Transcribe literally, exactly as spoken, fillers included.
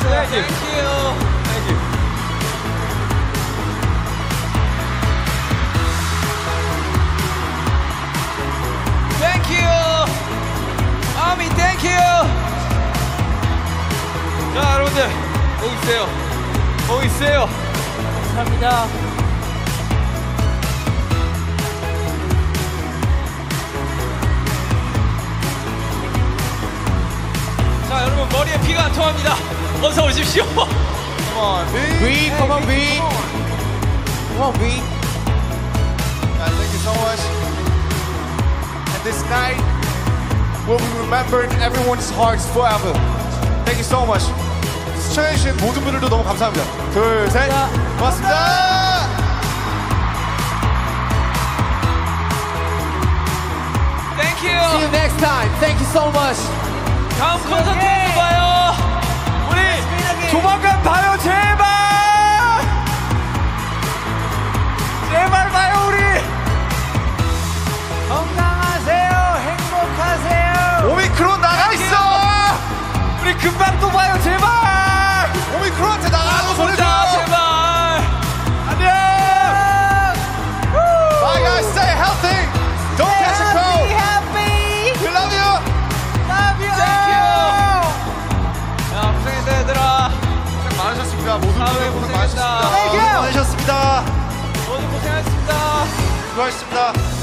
Thank you. Thank you. Thank you. Thank you. 아미, thank you. 자, 여러분들 보고 있어요. 보고 있어요. 감사합니다. 자, 여러분 머리에 피가 안 통합니다. 어서 오십시오. Come on, V. V, come on, V. Come on, V. Guys, thank you so much. And this night will be remembered in everyone's hearts forever. Thank you so much. 시청해주신 모든 분들도 너무 감사합니다. 둘, 셋. 고맙습니다. Thank you. See you next time. Thank you so much. 다음 콘서트에서 봐요. 우리 조만간 봐요, 제발. 제발 봐요, 우리. 건강하세요. 행복하세요. 오미크론 나가 있어. 우리 금방 또 봐요, 제발. 오미크론한테 나가고 보자, 제발. 안녕. Bye guys, stay healthy. Don't catch a cold. happy. We love you. Love you. Thank you. 야, 고생했다, 얘들아. 고생 많으셨습니다. 모든 분들 고생 많으셨습니다. Thank 고생 많으셨습니다. 모두 고생하셨습니다. 수고하셨습니다.